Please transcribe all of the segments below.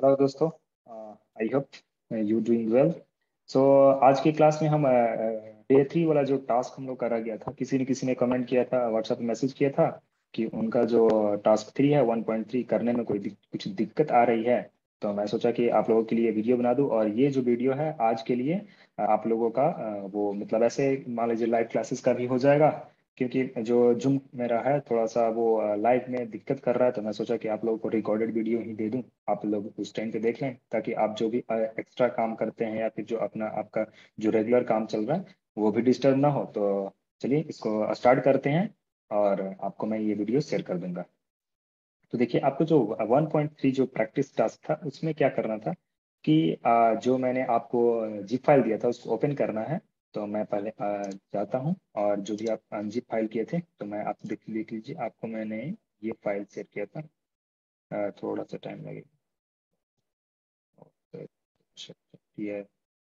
Hello दोस्तों। I hope you doing well. So आज की क्लास में हम डे 3 वाला जो टास्क हम लोग करा गया था, किसी ने कमेंट किया था, व्हाट्सएप में मैसेज किया था कि उनका जो टास्क 3 है 1.3 करने में कुछ दिक्कत आ रही है। तो मैं सोचा कि आप लोगों के लिए वीडियो बना दूं, और ये जो वीडियो है आज के लिए आप लोगों का वो मतलब ऐसे मान लीजिए लाइव क्लासेस का भी हो जाएगा, क्योंकि जो जूम मेरा है थोड़ा सा वो लाइव में दिक्कत कर रहा है। तो मैं सोचा कि आप लोगों को रिकॉर्डेड वीडियो ही दे दूं, आप लोग उस टाइम पे देख लें, ताकि आप जो भी एक्स्ट्रा काम करते हैं या फिर जो अपना आपका जो रेगुलर काम चल रहा है वो भी डिस्टर्ब ना हो। तो चलिए इसको स्टार्ट करते हैं, और आपको मैं ये वीडियो शेयर कर दूंगा। तो देखिए, आपको जो 1.3 जो प्रैक्टिस टास्क था उसमें क्या करना था कि जो मैंने आपको जिप फाइल दिया था उसको ओपन करना है। तो मैं पहले जाता हूँ, और जो भी आप अनजिप फाइल किए थे तो मैं आप देख लीजिए, आपको मैंने ये फाइल शेयर किया था। थोड़ा सा टाइम लगेगा। तो ये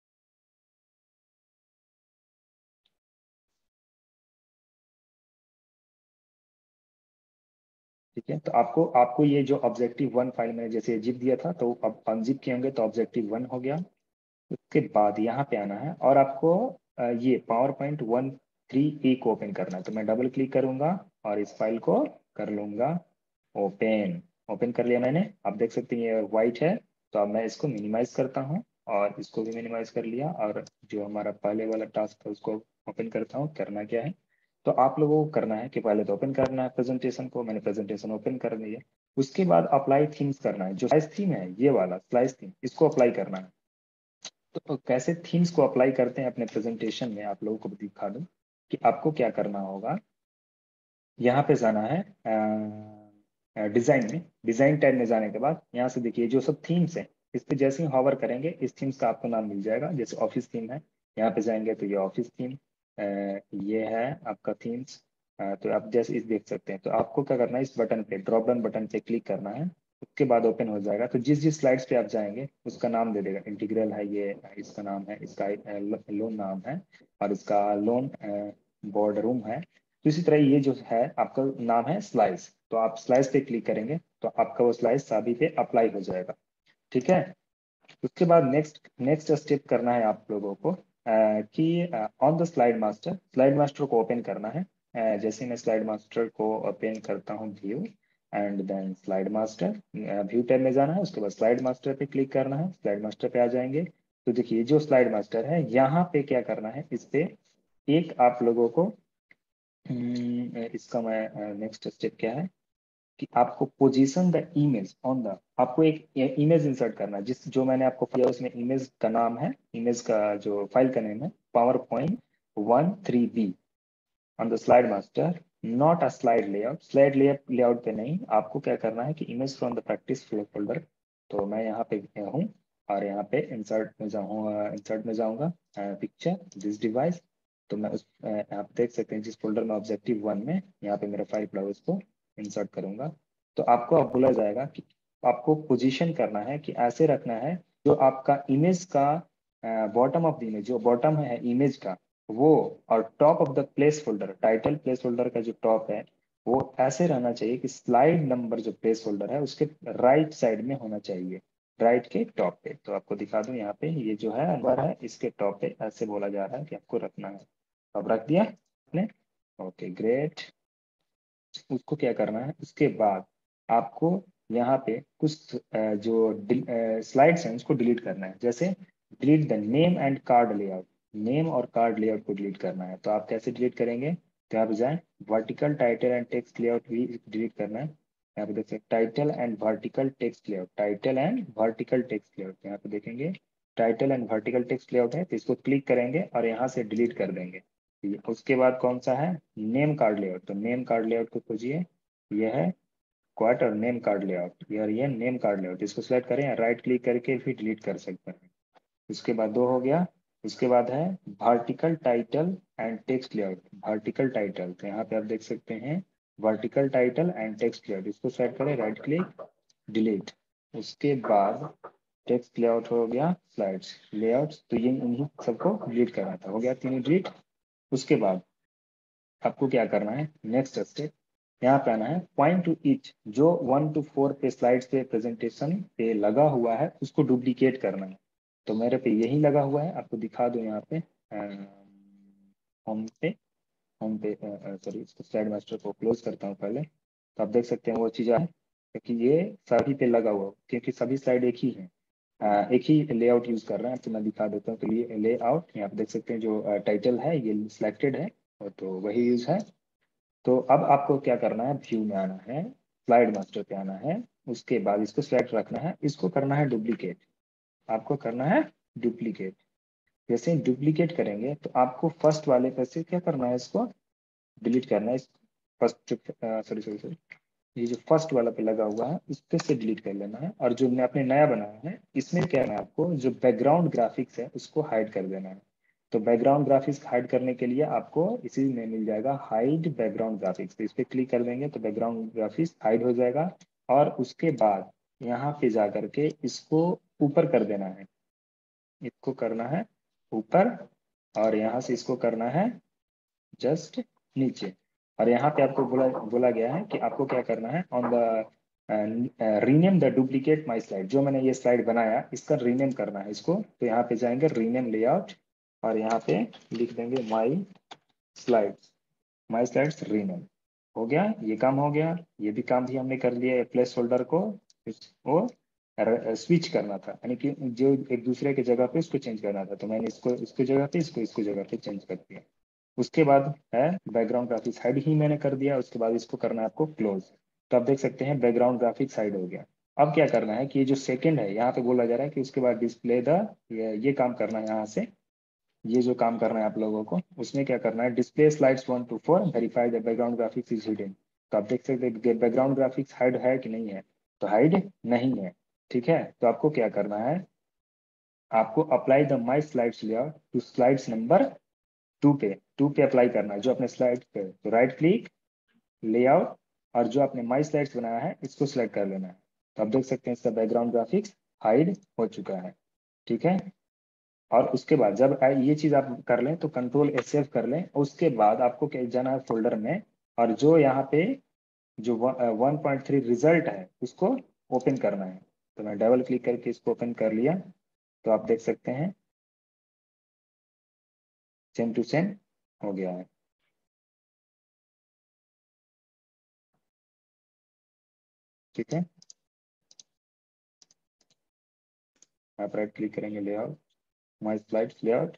ठीक है। तो आपको आपको ये जो ऑब्जेक्टिव वन फाइल मैंने जैसे जिप दिया था, तो अब अनजिप किए होंगे तो ऑब्जेक्टिव वन हो गया। उसके बाद यहाँ पे आना है, और आपको ये पावर पॉइंट 1.3 को ओपन करना है। तो मैं डबल क्लिक करूंगा और इस फाइल को कर लूंगा ओपन। ओपन कर लिया मैंने, आप देख सकते हैं ये वाइट है। तो अब मैं इसको मिनिमाइज करता हूँ, और इसको भी मिनिमाइज कर लिया, और जो हमारा पहले वाला टास्क था उसको ओपन करता हूँ। करना क्या है, तो आप लोगों को करना है कि पहले तो ओपन करना है प्रेजेंटेशन को। मैंने प्रेजेंटेशन ओपन कर लिया। उसके बाद अप्लाई थीम्स करना है, जो स्लाइस थीम है ये वाला स्लाइस थीम, इसको अप्लाई करना है। तो कैसे थीम्स को अप्लाई करते हैं अपने प्रेजेंटेशन में, आप लोगों को भी दिखा दूं कि आपको क्या करना होगा। यहाँ पे जाना है डिजाइन में। डिजाइन टैब में जाने के बाद यहाँ से देखिए जो सब थीम्स हैं, इस पे जैसे ही हॉवर करेंगे इस थीम्स का आपको नाम मिल जाएगा। जैसे ऑफिस थीम है, यहाँ पे जाएंगे तो ये ऑफिस थीम ये है आपका थीम्स। तो आप जैसे इस देख सकते हैं, तो आपको क्या करना है, इस बटन पे ड्रॉप डाउन बटन पे क्लिक करना है। उसके बाद ओपन हो जाएगा। तो जिस जिस स्लाइड्स पे आप जाएंगे उसका नाम दे देगा। इंटीग्रल है ये, इसका नाम है, इसका लोन नाम है, और इसका लोन बोर्ड रूम है। तो इसी तरह ये जो है आपका नाम है स्लाइस। तो आप स्लाइस पे क्लिक करेंगे तो आपका वो स्लाइस सभी पे अप्लाई हो जाएगा। ठीक है। उसके बाद नेक्स्ट नेक्स्ट स्टेप करना है आप लोगों को कि ऑन द स्लाइड मास्टर को ओपन करना है। जैसे मैं स्लाइड मास्टर को ओपन करता हूँ, view and then slide master, view tab में जाना है। उसके बाद स्लाइड मास्टर पे क्लिक करना है। स्लाइड मास्टर पे आ जाएंगे। तो देखिए जो स्लाइड मास्टर है यहाँ पे क्या करना है, इस पे एक आप लोगों को इसका मैं नेक्स्ट स्टेप क्या है कि आपको position the image on the, आपको एक इमेज इंसर्ट करना है। जिस जो मैंने आपको किया उसमें इमेज का नाम है, इमेज का जो फाइल का नेम है power point 1.3b on the slide master, not a slide layout. Slide layout पे नहीं, आपको क्या करना है कि image from the practice folder. तो मैं यहाँ पे हूँ, और यहाँ पे इंसर्ट में जाऊंगा, पिक्चर दिस डिवाइस। तो मैं उस आप देख सकते हैं जिस फोल्डर में ऑब्जेक्टिव वन में यहाँ पे मेरा फाइल पड़ा है उसको इंसर्ट करूंगा। तो आपको अब बोला जाएगा कि आपको पोजीशन करना है कि ऐसे रखना है जो आपका इमेज का बॉटम ऑफ द इमेज, जो बॉटम है इमेज का वो, और top of the placeholder, title placeholder का जो टॉप है वो ऐसे रहना चाहिए कि स्लाइड नंबर जो प्लेस होल्डर है उसके राइट साइड में होना चाहिए, राइट के टॉप पे। तो आपको दिखा दूं, यहाँ पे ये जो है नंबर है इसके टॉप पे ऐसे बोला जा रहा है कि आपको रखना है। तो अब रख दिया आपने। Okay great. उसको क्या करना है, उसके बाद आपको यहाँ पे कुछ जो स्लाइड्स हैं उसको डिलीट करना है। जैसे delete the name and card layout, name और कार्ड लेआउट को डिलीट करना है। तो आप कैसे डिलीट करेंगे, तो यहाँ पे जाए, vertical title and text layout भी डिलीट करना है। यहाँ पे देख सकते title and vertical text layout, title and vertical text layout, यहाँ पे देखेंगे title and vertical text layout है। तो इसको क्लिक करेंगे और यहाँ से डिलीट कर देंगे। उसके बाद कौन सा है, नेम कार्ड लेआउट। तो नेम कार्ड लेआउट को खोजिए, यह है क्वार्टर नेम कार्ड लेआउट, ये नेम कार्ड लेआउट। इसको सिलेक्ट करें या राइट क्लिक करके फिर डिलीट कर सकते हैं। उसके बाद दो हो गया। उसके बाद है vertical title and text layout, vertical title. तो यहाँ पे आप देख सकते हैं vertical title and text layout, इसको सेलेक्ट करें, राइट क्लिक, डिलीट। उसके बाद टेक्स्ट लेआउट हो गया, स्लाइड्स लेआउट्स, तो ये इन्हीं सबको डिलीट करना था, हो गया तीनों डिलीट। उसके बाद आपको क्या करना है, नेक्स्ट स्टेप, यहाँ पे आना है, पॉइंट टू ईच, जो 1 to 4 पे स्लाइड्स पे प्रेजेंटेशन पे लगा हुआ है उसको डुप्लीकेट करना है। तो मेरे पे यही लगा हुआ है, आपको दिखा दो यहाँ पे होम पे, सॉरी, इसको स्लाइड मास्टर को क्लोज करता हूँ पहले, तो आप देख सकते हैं वो चीज़ है, क्योंकि ये सभी पे लगा हुआ, क्योंकि सभी स्लाइड एक ही है, एक ही लेआउट यूज कर रहे हैं। तो मैं दिखा देता हूँ, तो ये लेआउट यहाँ पे देख सकते हैं, जो टाइटल है ये सिलेक्टेड है, और तो वही यूज है। तो अब आपको क्या करना है, व्यू में आना है, स्लाइड मास्टर पे आना है, उसके बाद इसको सेलेक्ट रखना है, इसको करना है डुप्लीकेट, आपको करना है डुप्लीकेट। जैसे ही डुप्लीकेट करेंगे तो आपको फर्स्ट वाले पे से क्या करना है, इसको डिलीट करना है, फर्स्ट, सॉरी सॉरी सॉरी, ये जो फर्स्ट वाला पे लगा हुआ है इस पे से डिलीट कर लेना है, और जो आपने नया बनाया है इसमें क्या है, आपको जो बैकग्राउंड ग्राफिक्स है उसको हाइड कर देना है। तो बैकग्राउंड ग्राफिक्स हाइड करने के लिए आपको इसी में मिल जाएगा हाइड बैकग्राउंड ग्राफिक्स, तो इस पे क्लिक कर देंगे तो बैकग्राउंड ग्राफिक्स हाइड हो जाएगा। और उसके बाद यहाँ पे जा करके इसको ऊपर कर देना है, इसको करना है ऊपर, और यहाँ से इसको करना है जस्ट नीचे। और यहाँ पे आपको बोला बोला गया है कि आपको क्या करना है, on the rename the duplicate my slide, जो मैंने ये स्लाइड बनाया इसका रीनेम करना है इसको। तो यहाँ पे जाएंगे रीनेम लेआउट, और यहाँ पे लिख देंगे माई स्लाइड्स रीनेम। हो गया, ये काम हो गया, ये भी काम भी हमने कर लिया, प्लेस होल्डर को वो स्विच करना था, यानी कि जो एक दूसरे के जगह पे इसको चेंज करना था, तो मैंने इसको इसको जगह पे, इसको जगह पे चेंज कर दिया। उसके बाद है बैकग्राउंड ग्राफिक्स हाइड ही मैंने कर दिया, उसके बाद इसको करना है आपको क्लोज। तो आप देख सकते हैं बैकग्राउंड ग्राफिक्स हाइड हो गया। अब क्या करना है कि ये जो सेकंड है यहाँ पे बोला जा रहा है कि उसके बाद डिस्प्ले द, ये काम करना है, यहाँ से ये जो काम करना है आप लोगों को, उसमें क्या करना है, display slides 1 to 4, verify the background graphics is hidden. तो आप देख सकते हैं बैकग्राउंड ग्राफिक्स हाइड है कि नहीं है, तो हाइड नहीं है। ठीक है, तो आपको क्या करना है, आपको apply the my slides layout to slides number 2 पे अप्लाई करना है, जो अपने स्लाइड पे, तो राइट क्लिक लेआउट, और जो आपने माई स्लाइड्स बनाया है इसको सिलेक्ट कर लेना है। तो आप देख सकते हैं इसका बैकग्राउंड ग्राफिक्स हाइड हो चुका है। ठीक है, और उसके बाद जब ये चीज आप कर लें तो कंट्रोल एस सेव कर लें, उसके बाद आपको क्या जाना है फोल्डर में, और जो यहाँ पे जो 1.3 रिजल्ट है उसको ओपन करना है। तो मैं डबल क्लिक करके इसको ओपन कर लिया, तो आप देख सकते हैं सेम टू सेम हो गया है। ठीक है, आप राइट क्लिक करेंगे लेआउट, माई स्लाइड्स लेआउट,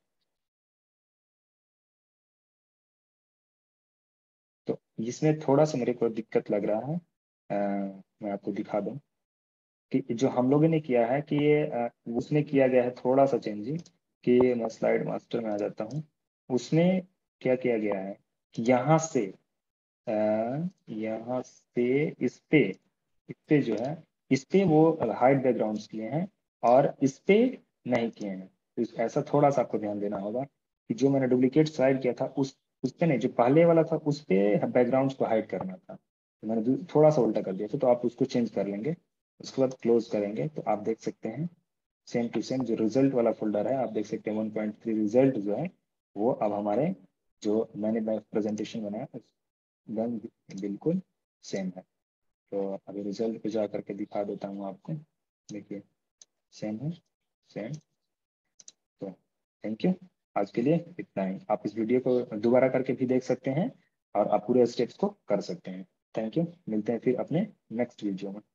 तो इसमें थोड़ा सा मेरे को दिक्कत लग रहा है। मैं आपको दिखा दूं कि जो हम लोगों ने किया है कि ये उसमें किया गया है थोड़ा सा चेंजिंग, कि मैं स्लाइड मास्टर में आ जाता हूँ, उसमें क्या किया गया है कि अ, यहाँ से इस पे जो है, इस पे वो हाइड बैकग्राउंड्स किए हैं, और इस पे नहीं किए हैं। तो ऐसा थोड़ा सा आपको ध्यान देना होगा कि जो मैंने डुप्लीकेट स्लाइड किया था उस पे नहीं, जो पहले वाला था उस पे बैकग्राउंड्स को हाइड करना था, तो मैंने थोड़ा सा उल्टा कर दिया था, तो आप उसको चेंज कर लेंगे। उसके बाद क्लोज करेंगे तो आप देख सकते हैं सेम टू सेम जो रिजल्ट वाला फोल्डर है, आप देख सकते हैं 1.3 रिजल्ट जो है वो अब हमारे जो मैंने प्रेजेंटेशन बनाया एकदम बिल्कुल सेम है। तो अभी रिजल्ट पे जा करके दिखा देता हूँ आपको, देखिए सेम है, सेम। तो थैंक यू, आज के लिए इतना ही। आप इस वीडियो को दोबारा करके भी देख सकते हैं, और आप पूरे स्टेप्स को कर सकते हैं। थैंक यू, मिलते हैं फिर अपने नेक्स्ट वीडियो में।